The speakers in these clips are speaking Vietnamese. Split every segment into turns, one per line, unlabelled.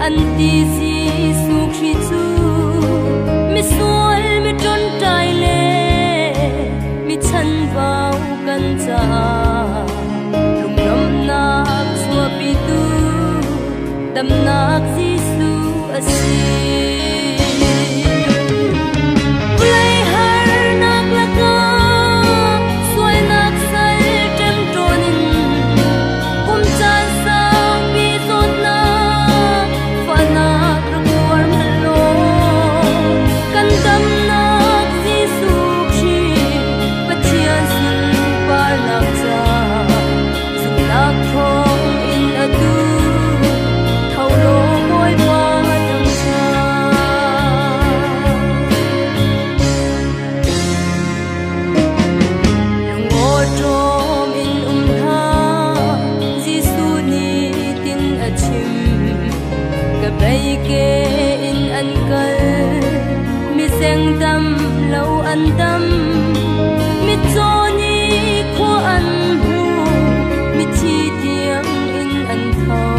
an ti si suk shi chu mi sual mi ton tai le mi chan vào kan cha lum nom nak chua pi tu dam nak Giêsu asi an tâm mi cho ni khô an hu mi chi tiang in an thâu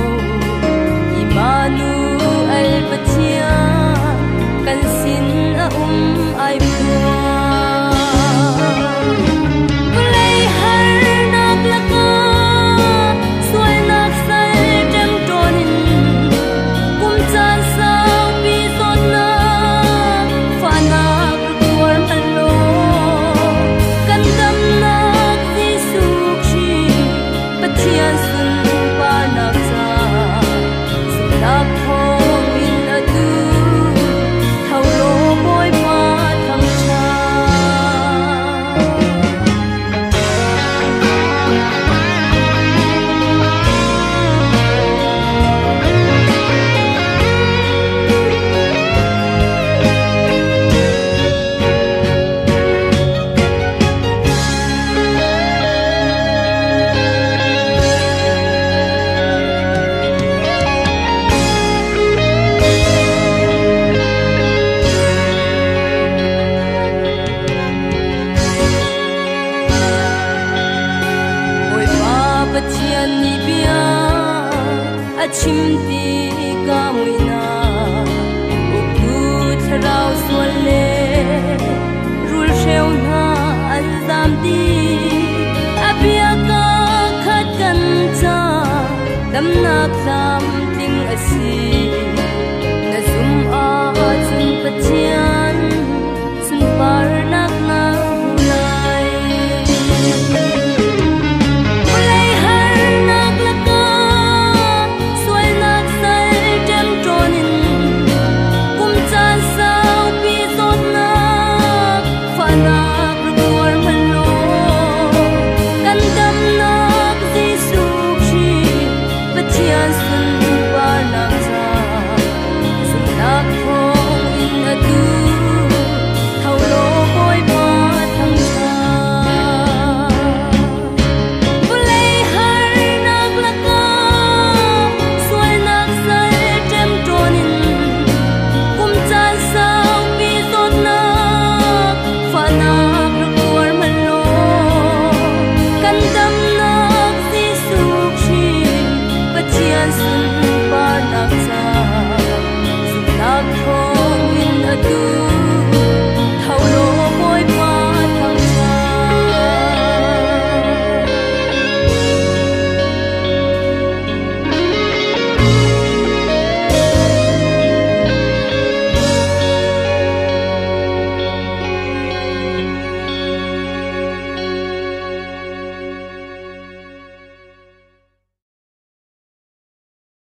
Immanuel Pachia kan sin a ai bua lei har nak laka suai nak sai tem tonin kum chan sao bi zon na fa na Thiên xuân ba nạp ra sự nạp phong in ở tu thâu lô bôi ba thăng cha Chian ni bia a chim ti ka muina u tu thrau sual le rul sheu na an zam ti a bia ka khat kan cha dam nak lam ting a si na zum a chun pa chia